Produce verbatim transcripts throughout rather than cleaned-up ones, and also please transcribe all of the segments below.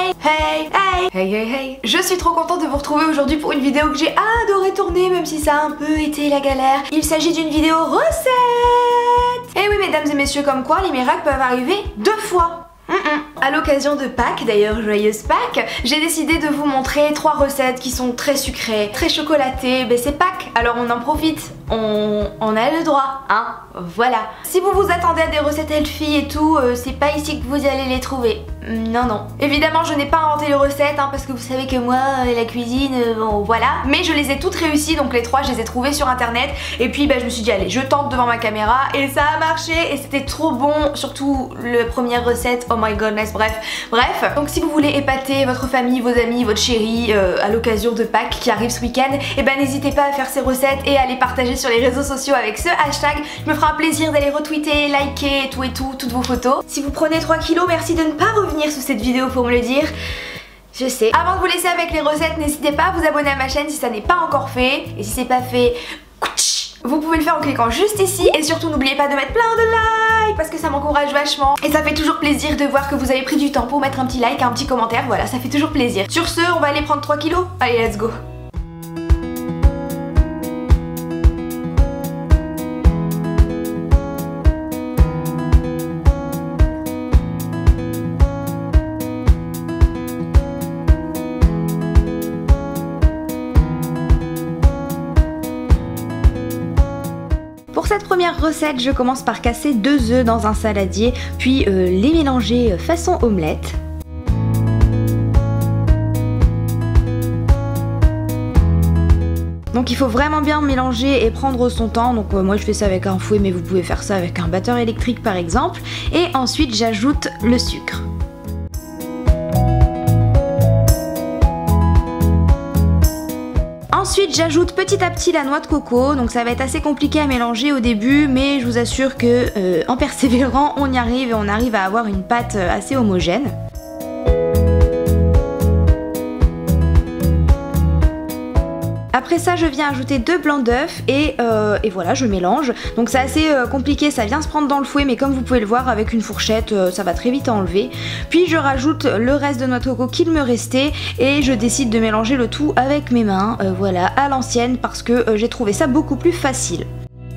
Hey, hey, hey, hey, hey, hey. Je suis trop contente de vous retrouver aujourd'hui pour une vidéo que j'ai adoré tourner, même si ça a un peu été la galère. Il s'agit d'une vidéo recette. Et oui, mesdames et messieurs, comme quoi les miracles peuvent arriver deux fois. Mm -mm. À l'occasion de Pâques, d'ailleurs joyeuse Pâques, j'ai décidé de vous montrer trois recettes qui sont très sucrées, très chocolatées. Ben c'est Pâques, alors on en profite, on, on a le droit, hein, voilà. Si vous vous attendez à des recettes healthy et tout, euh, c'est pas ici que vous allez les trouver. Non, non. Évidemment, je n'ai pas inventé les recettes, hein, parce que vous savez que moi, la cuisine, euh, bon, voilà. Mais je les ai toutes réussies, donc les trois, je les ai trouvées sur internet. Et puis, bah, je me suis dit, allez, je tente devant ma caméra. Et ça a marché, et c'était trop bon. Surtout, la première recette, oh my goodness, bref. Bref, donc si vous voulez épater votre famille, vos amis, votre chérie, euh, à l'occasion de Pâques qui arrive ce week-end, et ben n'hésitez pas à faire ces recettes et à les partager sur les réseaux sociaux avec ce hashtag. Je me ferai un plaisir d'aller retweeter, liker, tout et tout, toutes vos photos. Si vous prenez trois kilos, merci de ne pas revenir sous cette vidéo pour me le dire. Je sais. Avant de vous laisser avec les recettes, n'hésitez pas à vous abonner à ma chaîne si ça n'est pas encore fait. Et si c'est pas fait, vous pouvez le faire en cliquant juste ici. Et surtout n'oubliez pas de mettre plein de likes parce que ça m'encourage vachement. Et ça fait toujours plaisir de voir que vous avez pris du temps pour mettre un petit like, un petit commentaire. Voilà, ça fait toujours plaisir. Sur ce, on va aller prendre trois kilos. Allez, let's go. Pour cette première recette, je commence par casser deux œufs dans un saladier, puis euh, les mélanger façon omelette. Donc il faut vraiment bien mélanger et prendre son temps. Donc euh, moi je fais ça avec un fouet, mais vous pouvez faire ça avec un batteur électrique par exemple. Et ensuite j'ajoute le sucre. Ensuite j'ajoute petit à petit la noix de coco, donc ça va être assez compliqué à mélanger au début, mais je vous assure que euh, en persévérant on y arrive et on arrive à avoir une pâte assez homogène. Après ça, je viens ajouter deux blancs d'œufs et, euh, et voilà, je mélange. Donc c'est assez euh, compliqué, ça vient se prendre dans le fouet, mais comme vous pouvez le voir avec une fourchette, euh, ça va très vite à enlever. Puis je rajoute le reste de noix de coco qu'il me restait et je décide de mélanger le tout avec mes mains, euh, voilà, à l'ancienne parce que euh, j'ai trouvé ça beaucoup plus facile.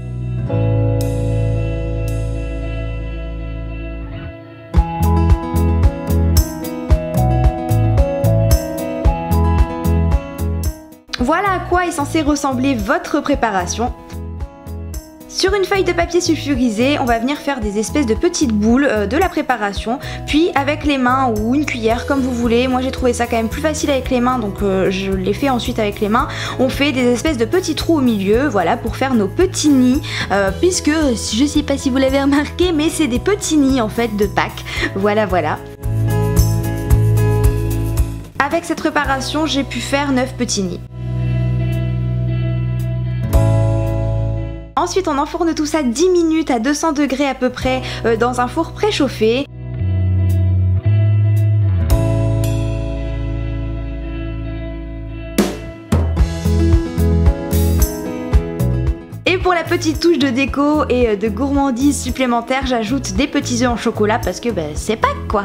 Voilà à quoi est censée ressembler votre préparation. Sur une feuille de papier sulfurisé, on va venir faire des espèces de petites boules euh, de la préparation, puis avec les mains ou une cuillère comme vous voulez. Moi j'ai trouvé ça quand même plus facile avec les mains, donc euh, je l'ai fait ensuite avec les mains. On fait des espèces de petits trous au milieu, voilà, pour faire nos petits nids, euh, puisque je sais pas si vous l'avez remarqué, mais c'est des petits nids en fait de Pâques. Voilà, voilà. Avec cette préparation, j'ai pu faire neuf petits nids. Ensuite on enfourne tout ça dix minutes à deux cents degrés à peu près euh, dans un four préchauffé. Et pour la petite touche de déco et de gourmandise supplémentaire, j'ajoute des petits œufs en chocolat parce que bah, c'est Pâques quoi.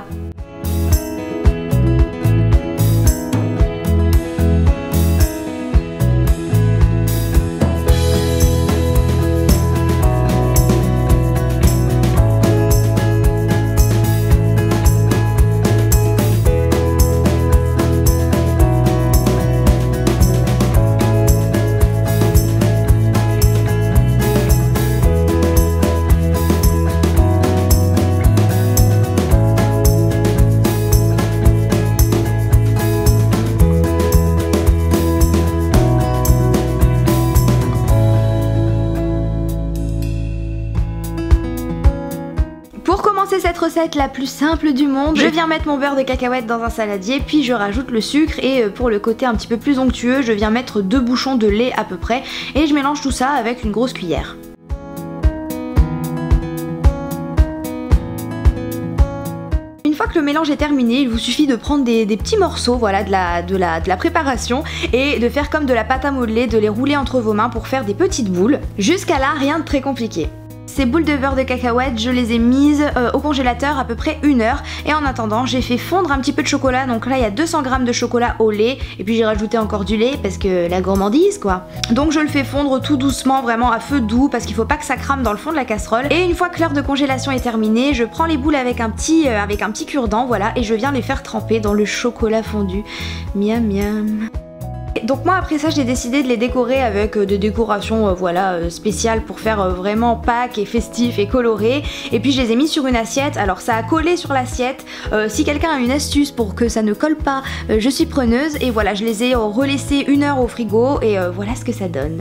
Cette recette la plus simple du monde, je viens mettre mon beurre de cacahuète dans un saladier, puis je rajoute le sucre et pour le côté un petit peu plus onctueux, je viens mettre deux bouchons de lait à peu près et je mélange tout ça avec une grosse cuillère. Une fois que le mélange est terminé, il vous suffit de prendre des, des petits morceaux voilà, de, la, de, la, de la préparation et de faire comme de la pâte à modeler, de les rouler entre vos mains pour faire des petites boules. Jusqu'à là, rien de très compliqué. Ces boules de beurre de cacahuète, je les ai mises euh, au congélateur à peu près une heure. Et en attendant, j'ai fait fondre un petit peu de chocolat. Donc là, il y a deux cents grammes de chocolat au lait. Et puis j'ai rajouté encore du lait parce que la gourmandise quoi. Donc je le fais fondre tout doucement, vraiment à feu doux, parce qu'il faut pas que ça crame dans le fond de la casserole. Et une fois que l'heure de congélation est terminée, je prends les boules avec un petit, euh, avec un petit cure-dent, voilà, et je viens les faire tremper dans le chocolat fondu. Miam miam. Donc moi après ça j'ai décidé de les décorer avec euh, des décorations euh, voilà euh, spéciales pour faire euh, vraiment Pâques et festif et coloré. Et puis je les ai mis sur une assiette. Alors ça a collé sur l'assiette. Euh, si quelqu'un a une astuce pour que ça ne colle pas, euh, je suis preneuse. Et voilà, je les ai euh, relaissés une heure au frigo et euh, voilà ce que ça donne.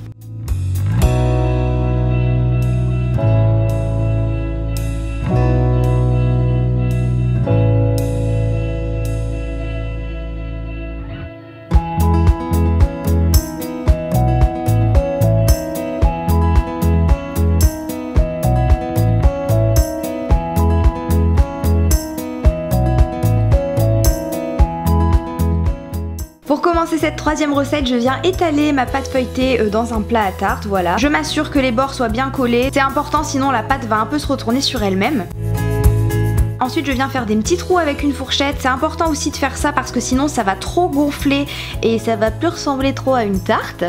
Pour commencer cette troisième recette, je viens étaler ma pâte feuilletée dans un plat à tarte, voilà. Je m'assure que les bords soient bien collés, c'est important sinon la pâte va un peu se retourner sur elle-même. Ensuite je viens faire des petits trous avec une fourchette, c'est important aussi de faire ça parce que sinon ça va trop gonfler et ça va plus ressembler trop à une tarte.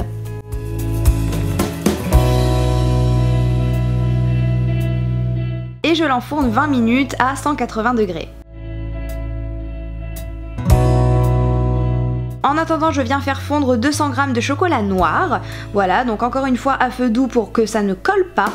Et je l'enfourne vingt minutes à cent quatre-vingts degrés. En attendant, je viens faire fondre deux cents grammes de chocolat noir. Voilà, donc encore une fois à feu doux pour que ça ne colle pas.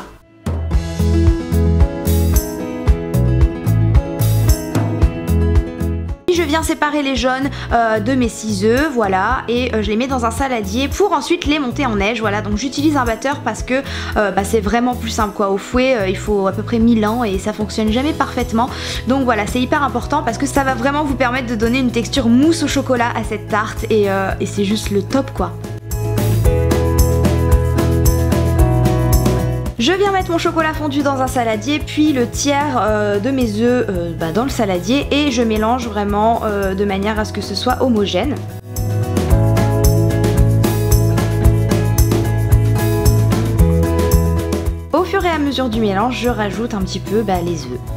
Je viens séparer les jaunes euh, de mes six œufs, voilà, et euh, je les mets dans un saladier pour ensuite les monter en neige, voilà. Donc j'utilise un batteur parce que euh, bah, c'est vraiment plus simple quoi. Au fouet, euh, il faut à peu près mille ans et ça fonctionne jamais parfaitement. Donc voilà, c'est hyper important parce que ça va vraiment vous permettre de donner une texture mousse au chocolat à cette tarte et, euh, et c'est juste le top quoi. Je viens mettre mon chocolat fondu dans un saladier, puis le tiers euh, de mes œufs euh, bah, dans le saladier et je mélange vraiment euh, de manière à ce que ce soit homogène. Au fur et à mesure du mélange, je rajoute un petit peu bah, les œufs.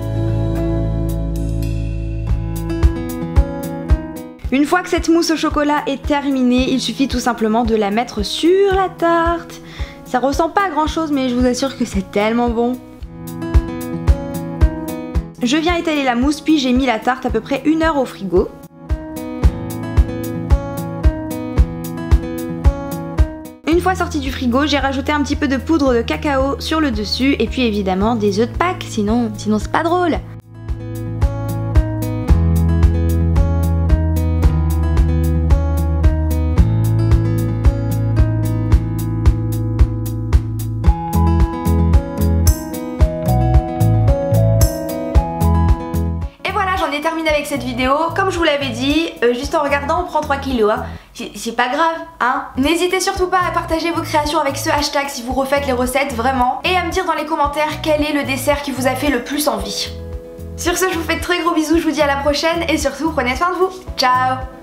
Une fois que cette mousse au chocolat est terminée, il suffit tout simplement de la mettre sur la tarte. Ça ressemble pas à grand chose mais je vous assure que c'est tellement bon. Je viens étaler la mousse puis j'ai mis la tarte à peu près une heure au frigo. Une fois sortie du frigo, j'ai rajouté un petit peu de poudre de cacao sur le dessus et puis évidemment des œufs de Pâques, sinon, sinon c'est pas drôle. Termine avec cette vidéo, comme je vous l'avais dit, euh, juste en regardant on prend trois kilos, hein. C'est pas grave, hein. N'hésitez surtout pas à partager vos créations avec ce hashtag si vous refaites les recettes, vraiment, et à me dire dans les commentaires quel est le dessert qui vous a fait le plus envie. Sur ce, je vous fais de très gros bisous, je vous dis à la prochaine, et surtout, prenez soin de vous, ciao.